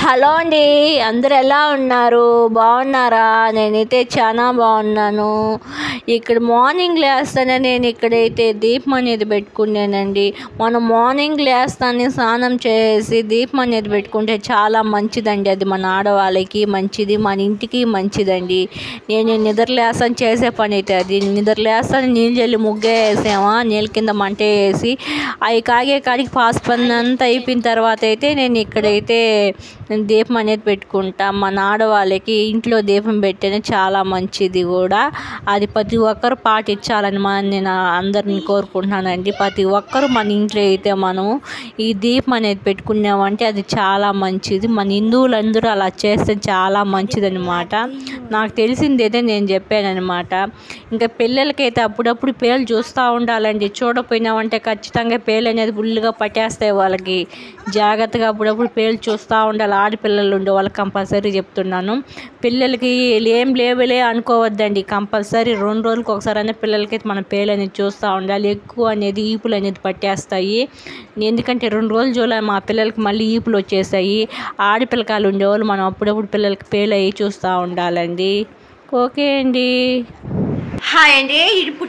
Hello అండి, అందరు ఎలా ఉన్నారు? బాగున్నారా? నేనైతే చాలా బాగున్నాను. ఇక్కడ మార్నింగ్ లేస్తానే నేను ఇక్కడైతే దీపం అనేది పెట్టుకున్నానండి. మనం మార్నింగ్ లేస్తానే స్నానం చేసి దీపం అనేది పెట్టుకుంటే చాలా మంచిదండి. అది మన ఆడవాళ్ళకి మంచిది, మన ఇంటికి మంచిదండి. నేను నిద్రలేస్తాను చేసే పని అయితే అది. నిద్రలేస్తాను నీళ్ళు చల్లి ముగ్గే వేసామా, నీళ్ళ కింద మంట వేసి అవి కాగే కాడికి పాస్ పని అంతా అయిపోయిన తర్వాత అయితే నేను ఇక్కడైతే దీపం అనేది పెట్టుకుంటా. మన ఆడవాళ్ళకి ఇంట్లో దీపం పెట్టేనే చాలా మంచిది కూడా. అది ప్రతి ఒక్కరు పాటించాలని నేను అందరిని కోరుకుంటున్నానండి. ప్రతి ఒక్కరు మన ఇంట్లో అయితే మనము ఈ దీపం అనేది పెట్టుకున్నామంటే అది చాలా మంచిది. మన హిందువులందరూ అలా చేస్తే చాలా మంచిది అనమాట. నాకు తెలిసిందైతే నేను చెప్పానమాట. ఇంకా పిల్లలకైతే అప్పుడప్పుడు పేర్లు చూస్తూ ఉండాలండి. చూడపోయినామంటే ఖచ్చితంగా పేర్లు అనేది ఫుల్గా పట్టేస్తాయి వాళ్ళకి. జాగ్రత్తగా అప్పుడప్పుడు పేర్లు చూస్తూ ఉండాలి. ఆడపిల్లలు ఉండే వాళ్ళకి కంపల్సరీ చెప్తున్నాను. పిల్లలకి ఏం లేవులే అనుకోవద్దండి. కంపల్సరీ 2 రోజులకు ఒకసారి అనే పిల్లలకైతే మన పేర్లు అనేది చూస్తూ ఉండాలి. ఎక్కువ అనేది ఈపులు అనేది పట్టేస్తాయి. ఎందుకంటే 2 రోజులు చూడాలి మా పిల్లలకి మళ్ళీ ఈపులు వచ్చేసాయి. ఆడపిల్లకాయలు ఉండేవాళ్ళు మనం అప్పుడప్పుడు పిల్లలకి పేర్లు అయ్యి చూస్తూ ఉండాలండి. ఓకే అండి. హాయ్ అండి. ఇప్పుడు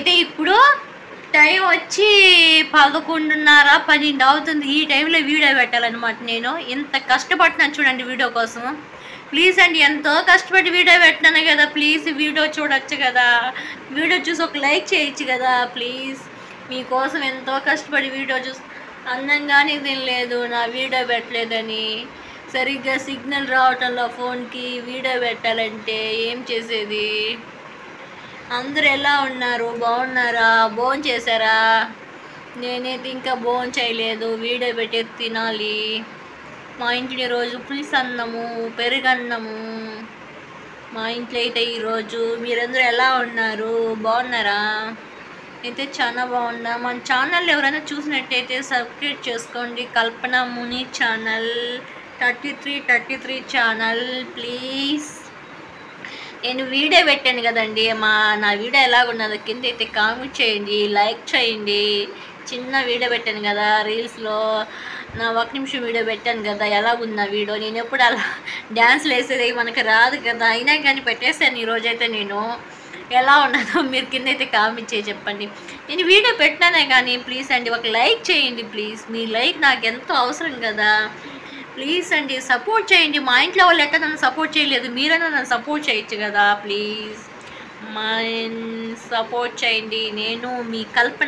టైం వచ్చి 11:30, 12 అవుతుంది. ఈ టైంలో వీడియో పెట్టాలన్నమాట. నేను ఎంత కష్టపడుతున్నాను చూడండి వీడియో కోసం. ప్లీజ్ అండి, ఎంతో కష్టపడి వీడియో పెట్టినాను కదా. ప్లీజ్ వీడియో చూడొచ్చు కదా. వీడియో చూసి ఒక లైక్ చేయొచ్చు కదా ప్లీజ్. మీకోసం ఎంతో కష్టపడి వీడియో చూసి అందంగానే తినలేదు నా వీడియో పెట్టలేదని. సరిగ్గా సిగ్నల్ రావటంలో ఫోన్కి వీడియో పెట్టాలంటే ఏం చేసేది? అందరూ ఎలా ఉన్నారు? బాగున్నారా? భోజనం చేశారా? నేనైతే ఇంకా భోజనం చేయలేదు. వీడియో పెట్టి తినాలి. మా ఇంట్లో ఈరోజు పులుసు అన్నము, పెరుగన్నము మా ఇంట్లో అయితే ఈరోజు. మీరందరూ ఎలా ఉన్నారు? బాగున్నారా? అయితే చాలా బాగున్నా. మన ఛానల్ ఎవరైనా చూసినట్టయితే సబ్స్క్రైబ్ చేసుకోండి. కల్పనముని ఛానల్ 3333 ఛానల్ ప్లీజ్. నేను వీడియో పెట్టాను కదండి. నా వీడియో ఎలాగున్నదో కింద అయితే కామెంట్ చేయండి, లైక్ చేయండి. చిన్న వీడియో పెట్టాను కదా రీల్స్లో, నా 1 నిమిషం వీడియో పెట్టాను కదా. ఎలాగున్న వీడియో? నేను ఎప్పుడు అలా డ్యాన్స్లు వేసేది మనకు రాదు కదా. అయినా కానీ పెట్టేస్తాను ఈరోజైతే. నేను ఎలా ఉన్నదో మీరు కింద అయితే కామెంట్ చేసి చెప్పండి. నేను వీడియో పెట్టినానే కానీ ప్లీజ్ అండి ఒక లైక్ చేయండి ప్లీజ్. మీ లైక్ నాకు ఎంతో అవసరం కదా. ప్లీజ్ అండి సపోర్ట్ చేయండి. మా ఇంట్లో వాళ్ళు ఎక్కడ నన్ను సపోర్ట్ చేయలేదు, మీరైనా నన్ను సపోర్ట్ చేయొచ్చు కదా ప్లీజ్. సపోర్ట్ చేయండి. నేను మీ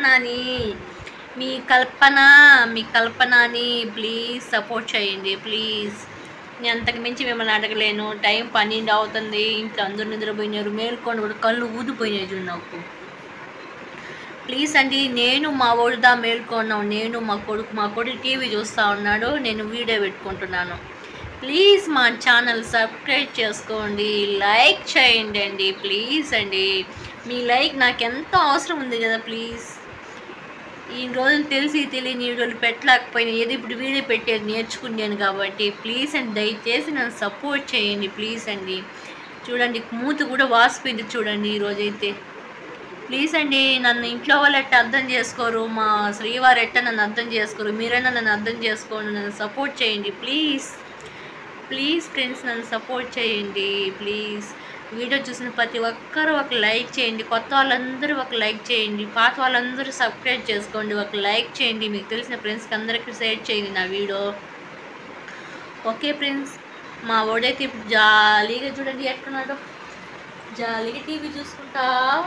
కల్పనని ప్లీజ్ సపోర్ట్ చేయండి ప్లీజ్. నేను అంతకు మించి మిమ్మల్ని అడగలేను. టైం 12 అవుతుంది. ఇంట్లో అందరూ నిద్రపోయినారు. మేల్కొని కూడా కళ్ళు ఊదిపోయినాయి చూడు నాకు. ప్లీజ్ అండి, నేను మా ఓడిదా మేల్కొన్నాం. నేను మా కొడుకు టీవీ చూస్తూ ఉన్నాడు, నేను వీడియో పెట్టుకుంటున్నాను. ప్లీజ్ మా ఛానల్ సబ్స్క్రైబ్ చేసుకోండి, లైక్ చేయండి అండి ప్లీజ్ అండి. మీ లైక్ నాకు ఎంతో అవసరం ఉంది కదా ప్లీజ్. ఈ రోజులు తెలియని వీడియోలు పెట్టలేకపోయినా ఏదో ఇప్పుడు వీడియో పెట్టేది నేర్చుకున్నాను కాబట్టి ప్లీజ్ అండి దయచేసి నన్ను సపోర్ట్ చేయండి ప్లీజ్ అండి. చూడండి మూతి కూడా వాసిపోయింది చూడండి ఈరోజైతే. ప్లీజ్ అండి, నన్ను ఇంట్లో వాళ్ళు ఎట్ట అర్థం చేసుకోరు, మా శ్రీవారు ఎట్ట నన్ను అర్థం చేసుకోరు. మీరైనా నన్ను అర్థం చేసుకోండి, నన్ను సపోర్ట్ చేయండి ప్లీజ్. ప్లీజ్ ఫ్రెండ్స్ నన్ను సపోర్ట్ చేయండి ప్లీజ్. వీడియో చూసిన ప్రతి ఒక్కరూ ఒక లైక్ చేయండి. కొత్త వాళ్ళందరూ ఒక లైక్ చేయండి. పాత వాళ్ళందరూ సబ్స్క్రైబ్ చేసుకోండి, ఒక లైక్ చేయండి. మీకు తెలిసిన ఫ్రెండ్స్కి అందరికీ షేర్ చేయండి నా వీడియో. Okay friends. మా ఓడైతే ఇప్పుడు జాలీగా చూడండి ఎట్టున్నాడు. జాలీగా టీవీ చూసుకుంటా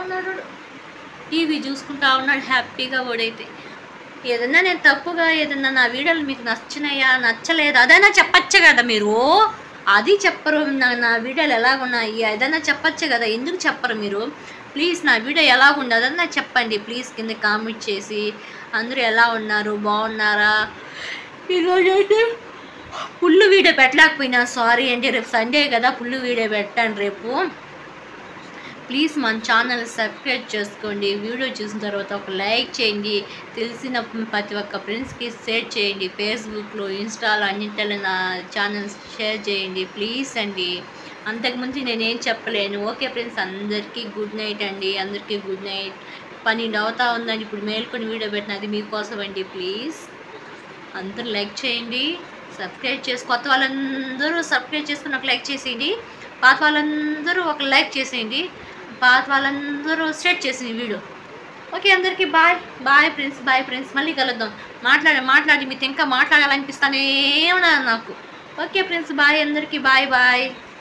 ఉన్నాడు హ్యాపీగా. ఓడైతే ఏదన్నా నేను తప్పుగా ఏదన్నా నా వీడియోలు మీకు నచ్చినాయా నచ్చలేదు అదైనా చెప్పచ్చు కదా. మీరు అది చెప్పరు. నా వీడియోలు ఎలాగున్నాయి ఏదైనా చెప్పచ్చు కదా. ఎందుకు చెప్పరు మీరు? ప్లీజ్ నా వీడియో ఎలాగుంది అదన్నా చెప్పండి ప్లీజ్ కింద కామెంట్ చేసి. అందరూ ఎలా ఉన్నారు? బాగున్నారా? ఈరోజు అయితే ఫుల్ వీడియో పెట్టలేకపోయినా సారీ అండి. రేపు సండే కదా ఫుల్ వీడియో పెట్టాను రేపు. ప్లీజ్ మన ఛానల్ సబ్స్క్రైబ్ చేసుకోండి. వీడియో చూసిన తర్వాత ఒక లైక్ చేయండి. తెలిసిన ప్రతి ఒక్క ఫ్రెండ్స్కి షేర్ చేయండి. ఫేస్బుక్లో, ఇన్స్టాలో అన్నింటిలో నా ఛానల్ షేర్ చేయండి ప్లీజ్ అండి. అంతకుముందు నేనేం చెప్పలేను. ఓకే ఫ్రెండ్స్, అందరికీ గుడ్ నైట్ అండి. అందరికీ గుడ్ నైట్. 12 అవుతా ఉందండి. ఇప్పుడు మేల్కొని వీడియో పెట్టినది మీకోసం అండి. ప్లీజ్ అందరూ లైక్ చేయండి, సబ్స్క్రైబ్ చేసి కొత్త వాళ్ళందరూ సబ్స్క్రైబ్ చేసుకుని ఒక లైక్ చేసేయండి. పాత వాళ్ళందరూ ఒక లైక్ చేసేయండి. పాత వాళ్ళందరూ షేర్ చేసేయండి వీడియో. ఓకే అందరికీ బాయ్ బాయ్ ఫ్రెండ్స్. మళ్ళీ కలుద్దాం. మాట్లాడి మీతో ఇంకా మాట్లాడాలనిపిస్తానే ఉన్నారు నాకు. ఓకే ఫ్రెండ్స్ బాయ్ అందరికీ బాయ్.